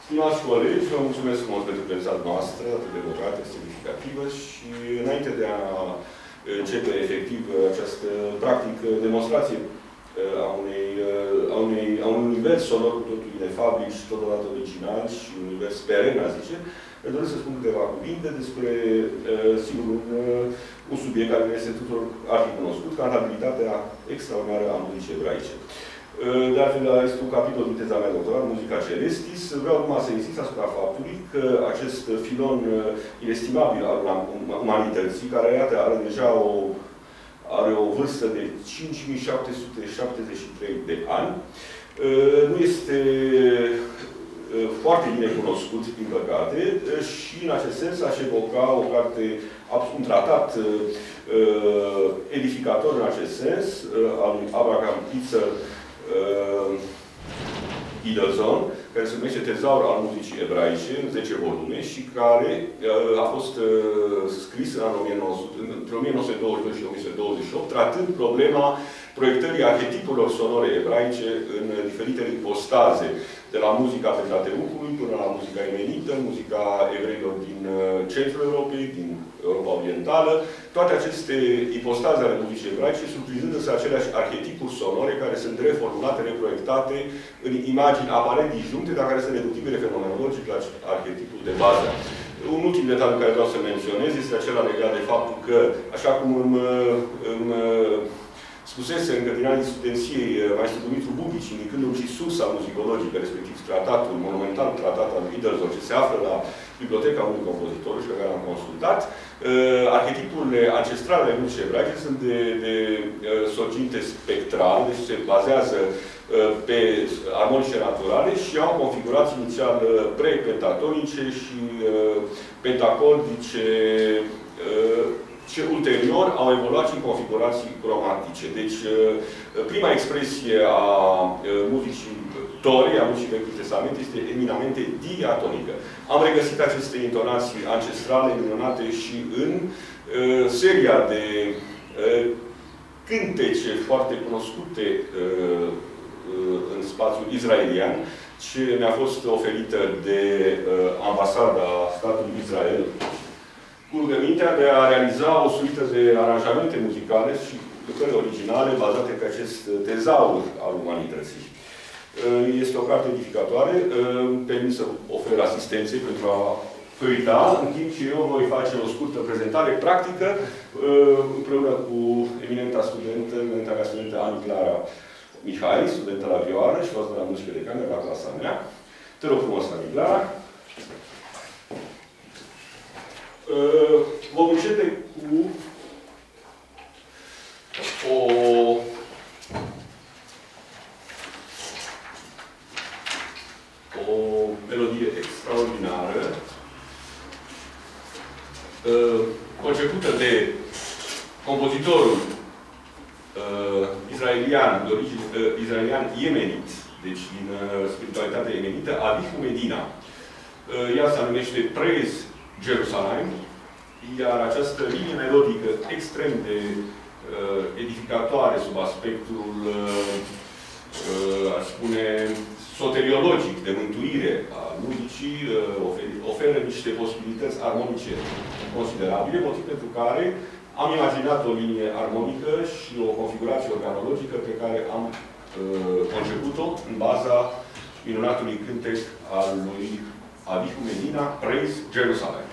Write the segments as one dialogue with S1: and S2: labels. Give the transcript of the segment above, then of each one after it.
S1: Stimați colegi, vă mulțumesc mult pentru prezența noastră, atât de bogată, semnificativă și înainte de a începe efectiv această, practic, demonstrație a unui univers sonor cu totul inefabil și totodată original și un univers peren, a zice, îmi doresc să spun câteva cuvinte despre, sigur, un subiect care este tuturor ar fi cunoscut, cantabilitatea extraordinară a muzicii ebraice. De altfel, este un capitol din teza mea doctorat, Musica Celestis. Vreau numai să insist asupra faptului că acest filon inestimabil al umanității, care iată, are o vârstă de 5773 de ani, nu este foarte bine cunoscut, din păcate, și în acest sens aș evoca o carte, un tratat edificator în acest sens, al lui Abraham Pitzer Idelson, care se numește Tezaur al muzicii ebraice, în 10 volume, și care a fost scris între 1922 și 1928, tratând problema proiectării arhetipurilor sonore ebraice în diferitele ipostaze, de la muzica Pentateucului până la muzica emenită, muzica evreilor din centrul Europei, din Europa Orientală, toate aceste ipostaze ale muzicii ebraice surprinzând însă aceleași arhetipuri sonore care sunt reformulate, reproiectate în imagini aparent disjuncte, dar care sunt reductibile fenomenologic la arhetipul de bază. Un ultim detaliu care vreau să menționez este acela legat de faptul că, așa cum îmi spusese încă din anii studenției maestru Dumitru Bubici, indicându-mi și sursa muzicologică, respectiv tratatul, monumental tratat al Idelson, ce se află la Biblioteca unui compozitor și pe care am consultat, arhetipurile ancestrale ale muzicii ebraice sunt de sorginte spectrală, deci se bazează pe armonice naturale și au configurații inițial pre-pentatonice și pentacordice, ce ulterior au evoluat și în configurații cromatice. Deci, prima expresie a muzicii Torei, a muzicii Vechiului Testament, este eminamente diatonică. Am regăsit aceste intonații ancestrale minunate și în seria de cântece foarte cunoscute în spațiul israelian, ce mi-a fost oferită de ambasada statului Israel, cu rugămintea de a realiza o suită de aranjamente muzicale și lucrări originale bazate pe acest tezaur al umanității. Este o carte edificatoare, îmi permit să ofer asistențe pentru a feuita, în timp ce eu voi face o scurtă prezentare practică împreună cu eminenta mea studentă Ani Clara Mihai, studentă la vioară și văzut la muzică de cameră la clasa mea. Te rog frumos, Ani Clara. Vom începe cu o melodie extraordinară concepută de compozitorul israelian, de origine israelian iemenit, deci din spiritualitatea iemenită, Avihu Medina. Ea se numește Praise Jerusalem, iar această linie melodică extrem de edificatoare sub aspectul, aș spune, soteriologic, de mântuire a muzicii, oferă niște posibilități armonice considerabile, motiv pentru care am imaginat o linie armonică și o configurație organologică pe care am conceput-o în baza minunatului cântec al lui Avihu Medina, Praise Jerusalem.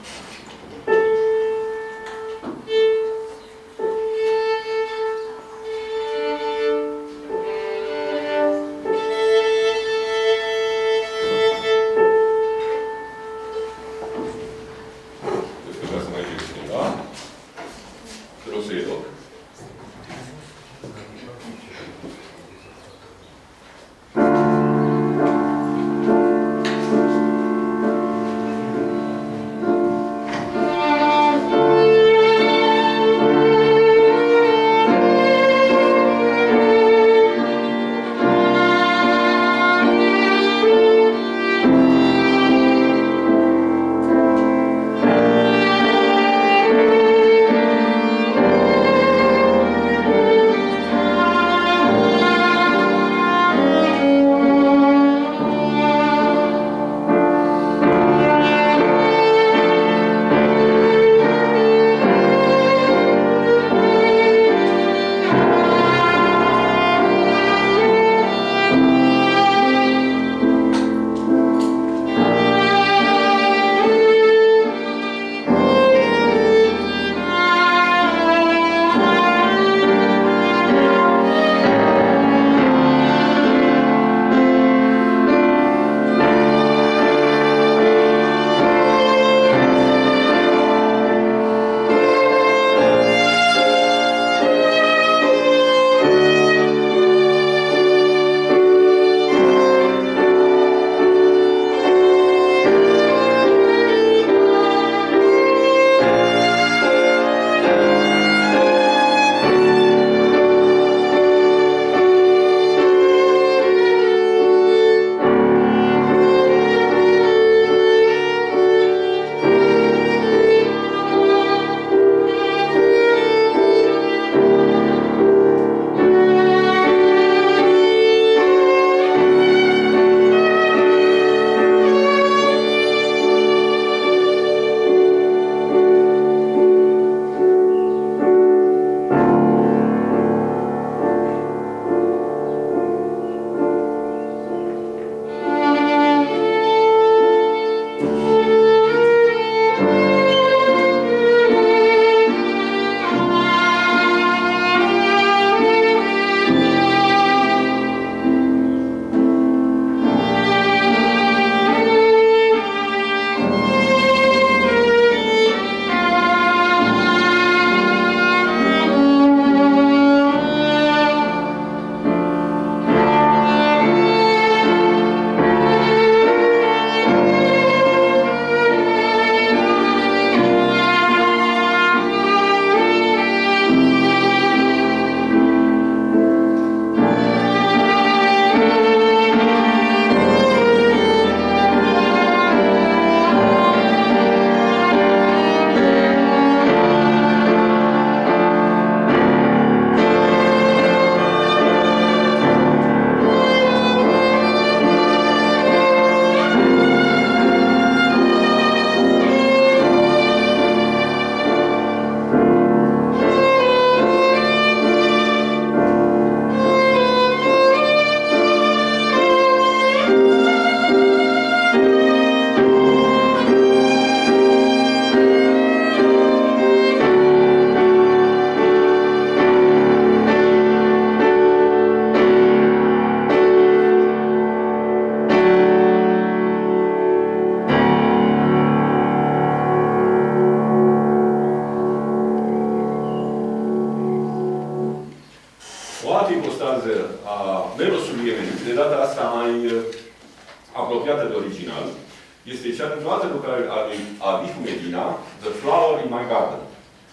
S1: este cea dumneavoastră pe care a Bifu Medina, The Flower in My Garden.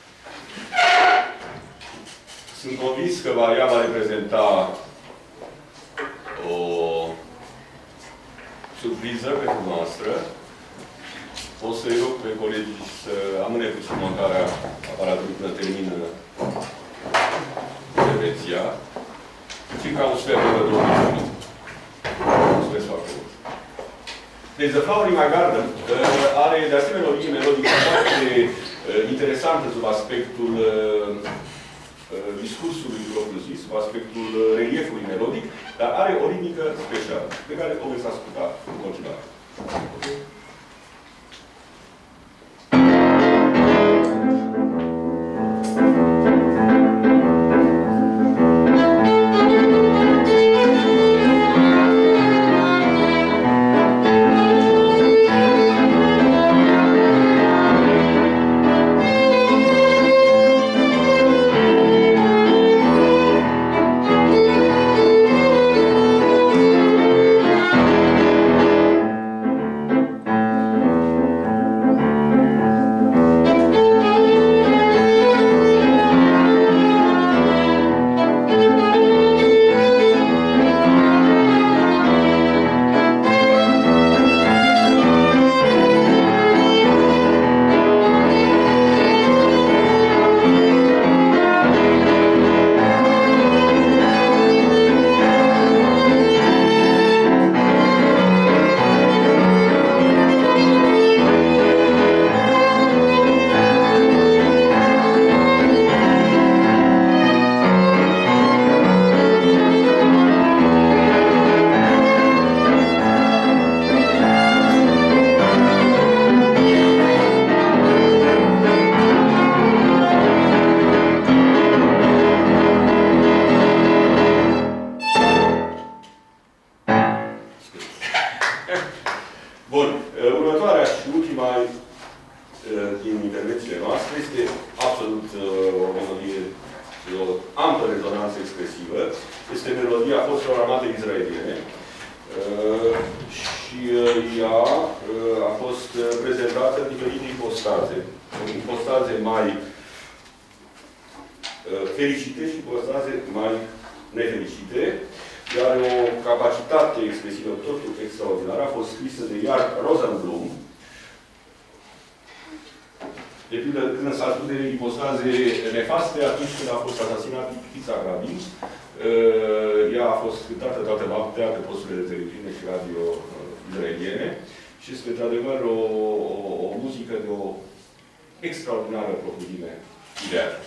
S1: Sunt convins că ea va reprezenta o surpriză pentru noastră. O să-i rog pe colegii să amâne puțin montarea aparatului până termină intervenția. Circa un sfert de 2 minute. Mulțumesc foarte mult. Deci, The Flower in My Garden are, de asemenea, o linie melodică foarte interesantă sub aspectul discursului propriu-zis, sub aspectul reliefului melodic, dar are o ritmică specială, pe care o veți asculta în continuare. Okay? Extraordinară profunzime ideală.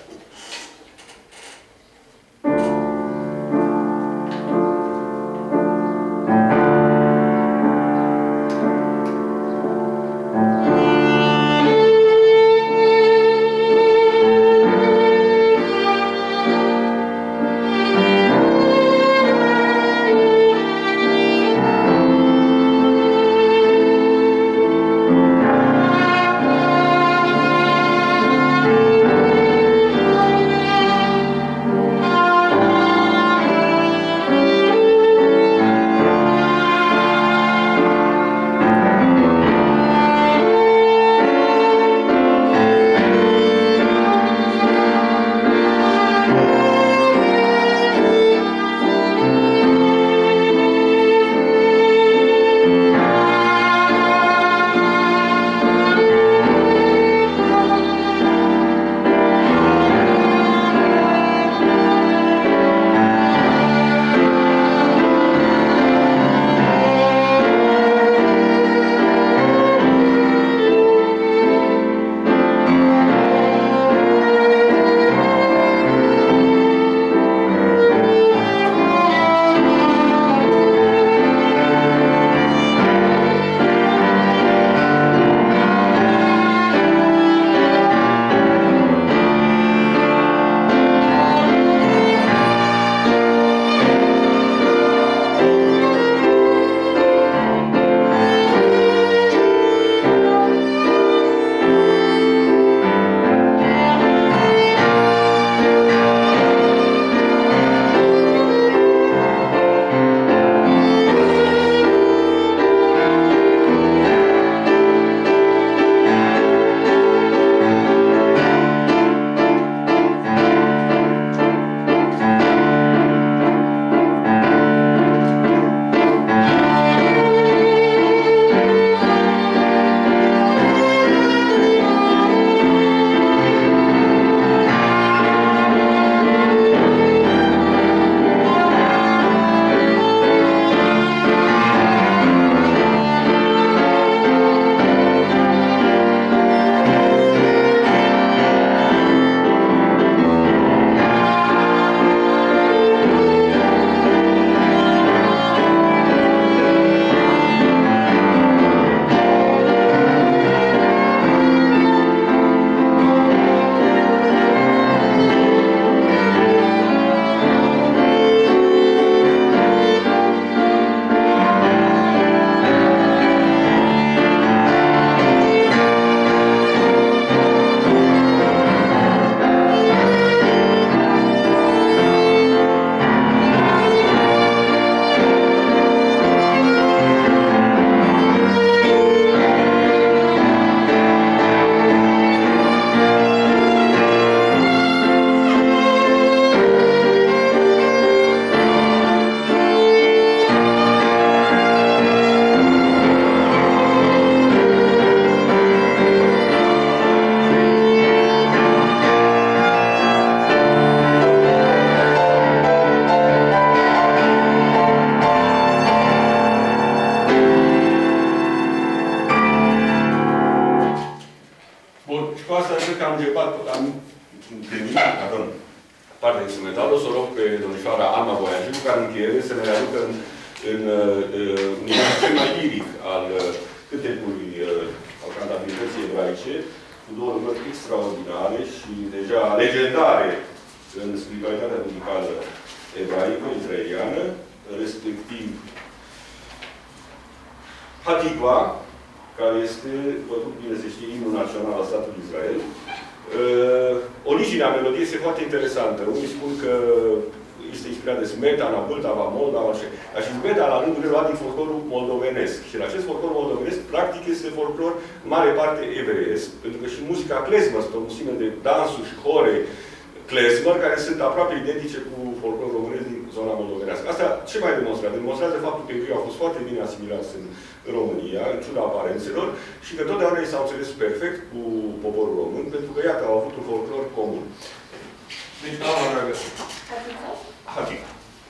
S1: asta cred că am gândit, partea instrumentală, o să o rog pe domnișoara Alma Voiagiu, care în încheiere să ne readucă în nivelul cel mai liric al cântecului, al cantabilității ebraice, cu două lucrări extraordinare și deja legendare în spiritualitatea muzicală ebraică, israeliană, respectiv Hatikva, care este, după cum bine se știe, imnul național al statului Israel. Originea melodiei este foarte interesantă. Unii spun că este inspirat de Smetana, Vâltava, Moldava, dar și Smetana, la rândul lui, a din folclorul moldovenesc. Și în acest folclor moldovenesc, practic, este folclor în mare parte evreiesc, pentru că și muzica klezmer, sunt o mulțime de dansuri și hore klezmer, care sunt aproape identice cu folclorul românesc din zona moldovenească. Asta ce mai demonstrează? Demonstrează faptul că evreii au fost foarte bine asimilați în România, în ciuda aparențelor, și că totdeauna ei s-au înțeles perfect cu poporul român, pentru că, iată, au avut un folclor comun. Deci, doamna dragă. Hatika.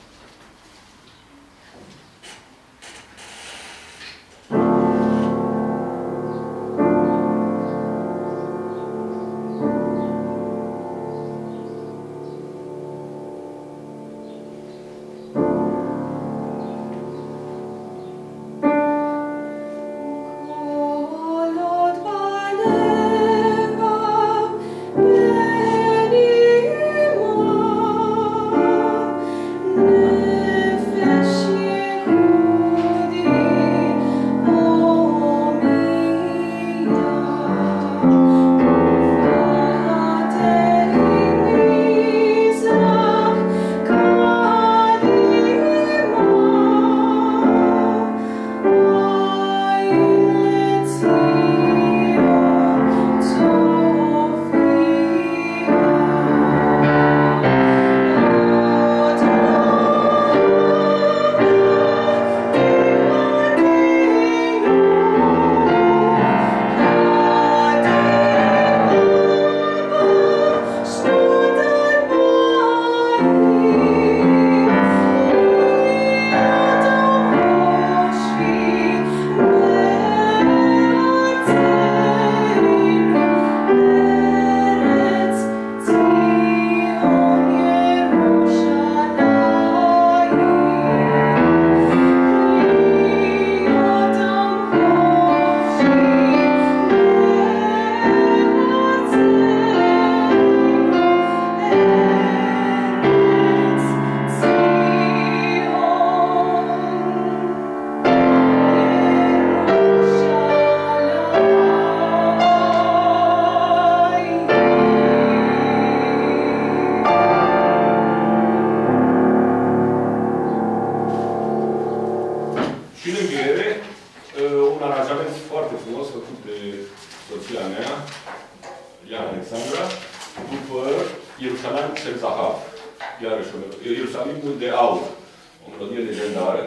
S1: Ierusalimul de aur. O melodie legendară.